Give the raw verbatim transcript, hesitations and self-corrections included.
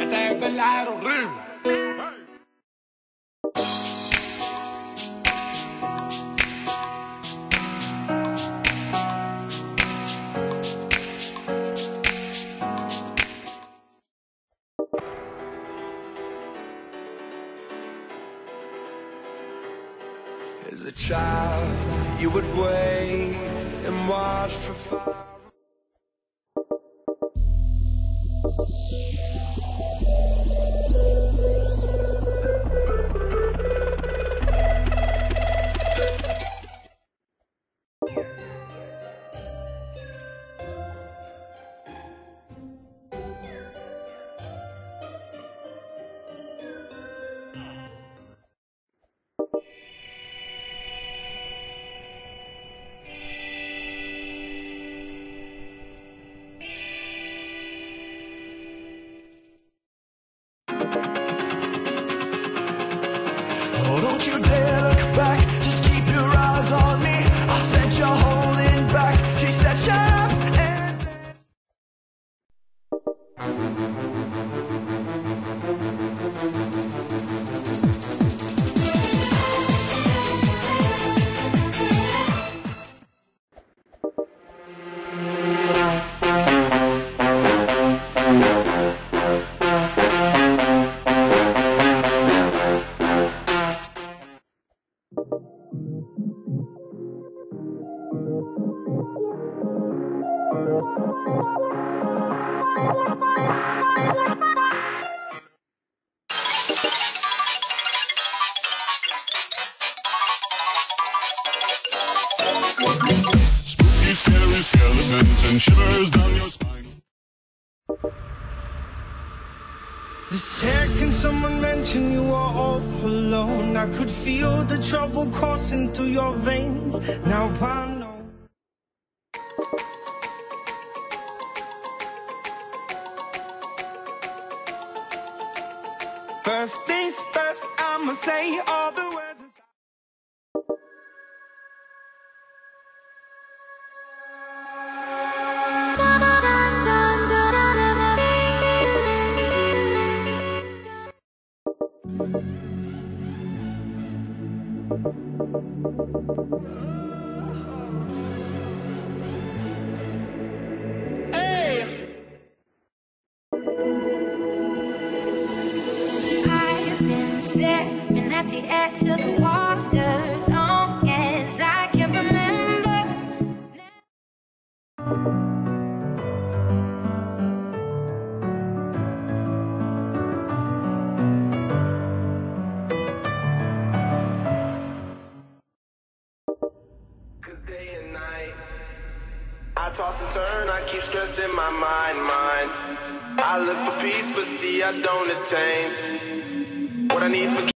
Este es verdadero horrible. As a child, you would wait and watch for fire. Oh, don't you dare look back, just keep your eyes on me. I said you're holding back, she said shut up and dance. Spooky, scary skeletons and shivers down your spine. The second someone mentioned you were all alone, I could feel the trouble coursing through your veins. Now I know. First things first, I'ma say all the words. I've been staring at the edge of the water long as I can remember. Cause day and night I toss and turn, I keep stressing my mind, mind. I look for peace, but see I don't attain what I need for